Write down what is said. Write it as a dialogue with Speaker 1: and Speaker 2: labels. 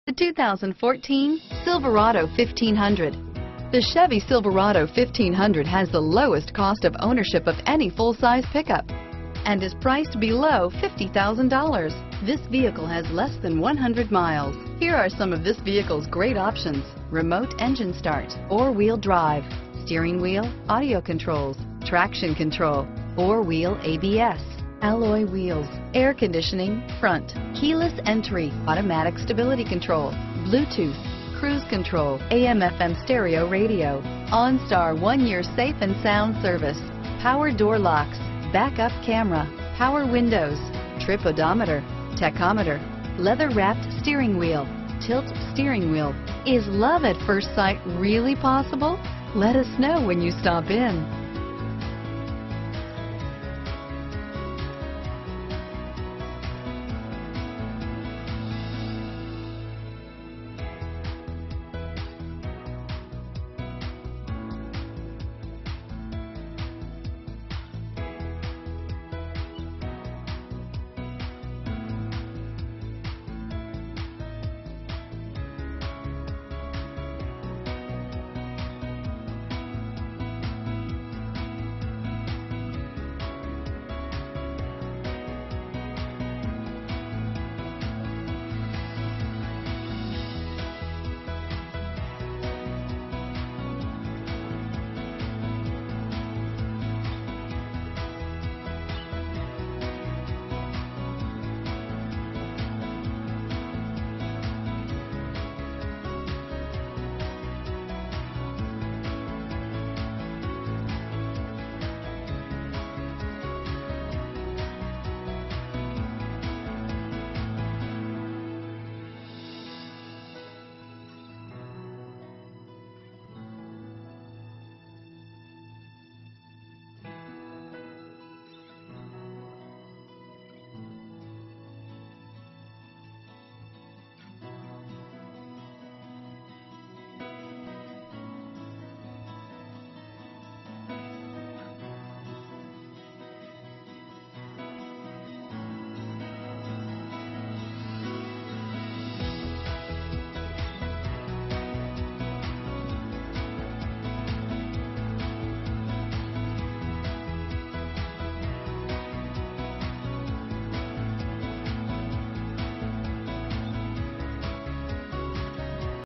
Speaker 1: The 2014 Silverado 1500. The Chevy Silverado 1500 has the lowest cost of ownership of any full-size pickup and is priced below $50,000. This vehicle has less than 100 miles. Here are some of this vehicle's great options: remote engine start, four-wheel drive, steering wheel audio controls, traction control, four-wheel ABS, alloy wheels, air conditioning, front, keyless entry, automatic stability control, Bluetooth, cruise control, AM/FM stereo radio, OnStar 1-year safe and sound service, power door locks, backup camera, power windows, trip odometer, tachometer, leather-wrapped steering wheel, tilt steering wheel. Is love at first sight really possible? Let us know when you stop in.